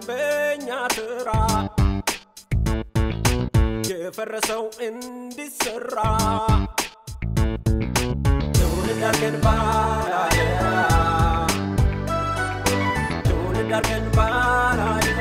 በኛ ትራ የፈረሰው እንዲሰራ ትውልድ አርገን ባላደራ ትውልድ አርገን ባላደራ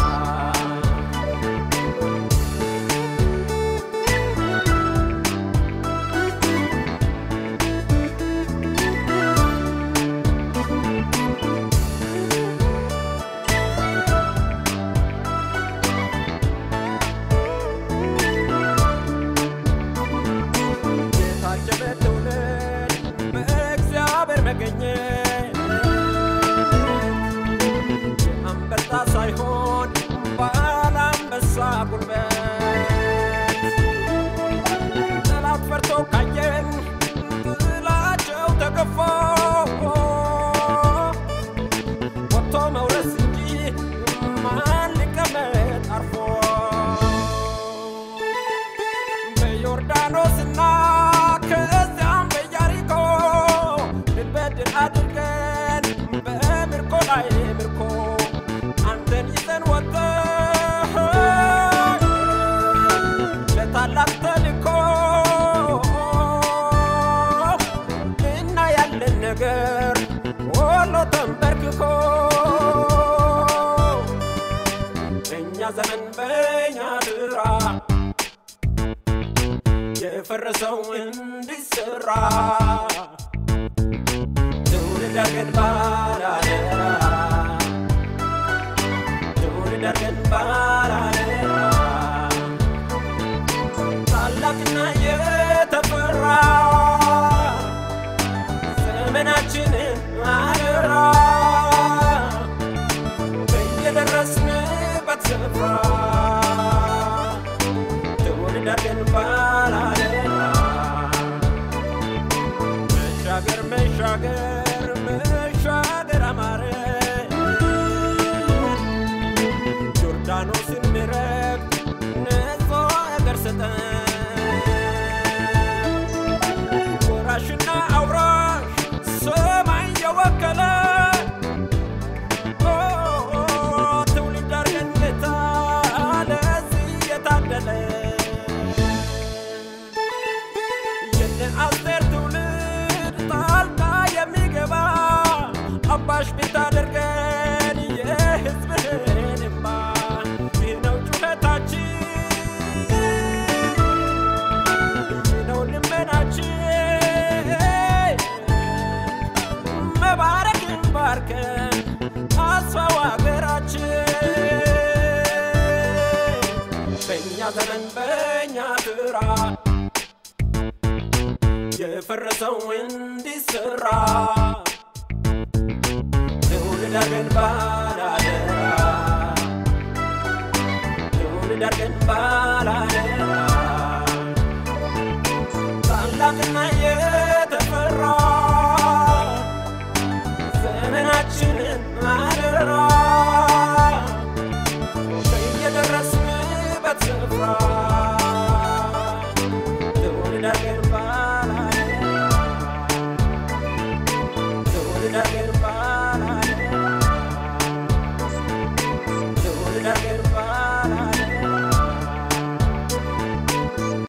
አንበጣ ሳይሆን ባላንበሳ ጉልበት ጠላት ፈርቶ ካየን ጥላቸው ተገፎ ወጥቶ መውረስ እንጂ ማን ሊቀመጥ አርፎ በዮርዳኖስና ከዚያም በኢያሪኮ ድል በድል አድርገን በምርኮ ላይ ምርኮ አንተን ይዘን ወጥተን ለታላቅ ተልእኮ እና ያለን ነገር ሁሉ ተንበርክኮ በእኛ ዘመን በእኛ ድራ የፈረሰው እንዲሰራ ትውልድ አርገን ባላደራ ትውልድ አርገን ባላደራ ታላቅና የተፈራ ዘመናችንን አደራ በየደረስንበት ስፍራ ትውልድ አርገን ባላደራ መሻገር መሻገር መሻገር አማረ ዮርዳኖስን ምረብ ነጾ አገር ሰጠን ወራሽና አውራሽ ሰማይ የወከለ ትውልድ አርገን ጌታ ለዚህ የታደለ የነ አስቴር ትውልድ ጣልቃ የሚገባ አባሽ ብታደርገን የሕዝብህን እንባ ይህ ነው ጩኸታችን ይህ ነው ልመናችን መባረክን ባርከን አስፋው አገራችን በእኛ ዘመን በእኛ ትራ የፈረሰው እንዲሰራ ትውልድ አርገን ባላደራ ትውልድ አርገን ባላደራ ታላቅና የተፈራ ዘመናችንን አደራ በየደረስንበት ስፍራ ትውልድ አርገን ባላደራ ትውልድ አርገን ባላደራ ትውልድ አርገን